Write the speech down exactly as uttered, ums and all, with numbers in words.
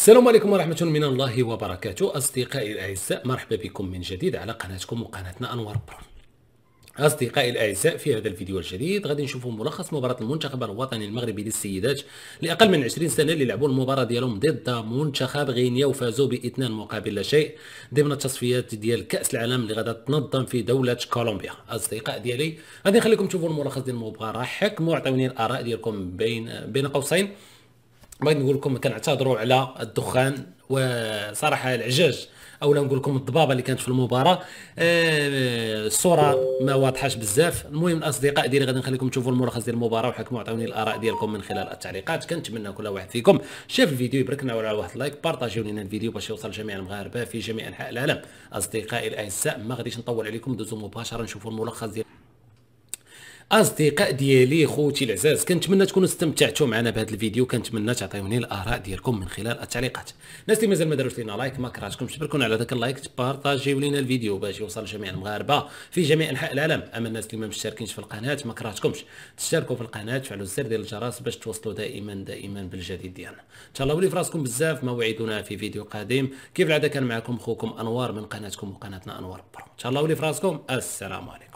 السلام عليكم ورحمة من الله وبركاته. أصدقائي الأعزاء، مرحبا بكم من جديد على قناتكم وقناتنا أنوار برو. أصدقائي الأعزاء، في هذا الفيديو الجديد غادي نشوفوا ملخص مباراة المنتخب الوطني المغربي للسيدات لأقل من عشرين سنة اللي لعبوا المباراة ديالهم ضد منتخب غينيا وفازوا باثنان مقابل لا شيء ضمن التصفيات ديال كأس العالم اللي غادا تنظم في دولة كولومبيا. أصدقاء ديالي، غادي نخليكم تشوفوا الملخص ديال المباراة، حكموا عطيوني الآراء ديالكم بين بين قوسين. بغيت نقول لكم كنعتذروا على الدخان وصراحه العجاج، او نقول لكم الضبابه اللي كانت في المباراه. آه، الصوره ما واضحاش بزاف. المهم الاصدقاء ديالي غادي نخليكم تشوفوا الملخص ديال المباراه وحكموا عطوني الاراء ديالكم من خلال التعليقات. كنتمنى كل واحد فيكم شاف الفيديو يبارك لنا على واحد اللايك، بارطاجيو لنا الفيديو باش يوصل جميع المغاربه في جميع انحاء العالم. اصدقائي الاعزاء، ما غاديش نطول عليكم، ندوزو مباشره نشوفوا الملخص ديال اصدقاء ديالي. خوتي العزاز، كنتمنى تكونوا استمتعتوا معنا بهذا الفيديو، كنتمنى تعطيوني الاراء ديالكم من خلال التعليقات. الناس اللي مازال ما داروش لينا لايك، ما كرهتكمش تباركونا على ذاك اللايك، تبارطاجيو لينا الفيديو باش يوصل لجميع المغاربه في جميع انحاء العالم. اما الناس اللي ما مشتركينش في القناه، ما كرهتكمش تشتركوا في القناه، تفعلوا الزر ديال الجرس باش توصلوا دائما دائما بالجديد ديالنا. تهلاو لي في راسكم بزاف، موعدنا في فيديو قادم. كيف العاده كان معكم خوكم انوار من قناتكم وقناتنا انوار برو. تهلاو لي في راسكم، السلام عليكم.